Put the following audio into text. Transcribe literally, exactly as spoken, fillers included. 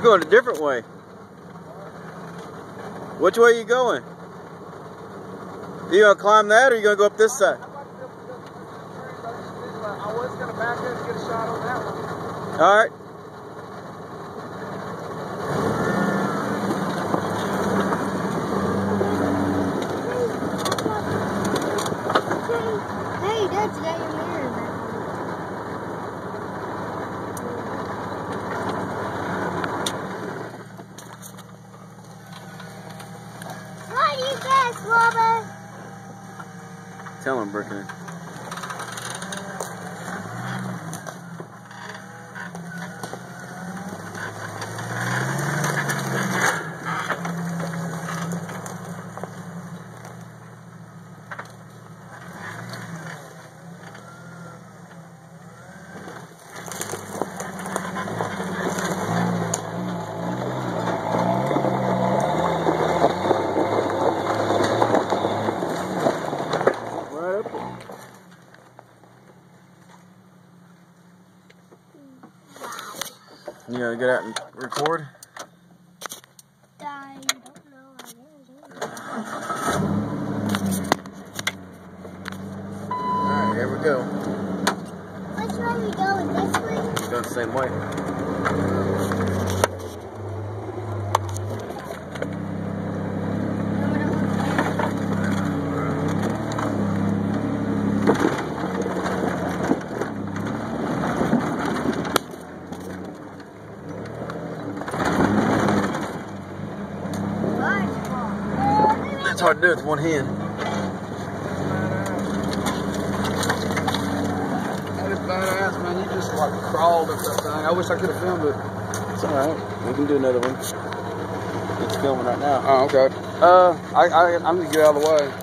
You're going a different way. Which way are you going? Are you going to climb that or are you going to go up this side? I was going to back in and get a shot on that one. All right. Hey, Dad's got your mirror back. What do you guess, Robert? Tell him, Brooklyn. You gonna get out and record? I don't know. Alright, here we go. Which way are we going? This way? Going the same way. It's hard to do with one hand. That is badass, man. You just like crawled up that thing. I wish I could have filmed it. It's alright. We can do another one. It's filming right now. Oh, okay. Uh, I, I, I'm gonna get out of the way.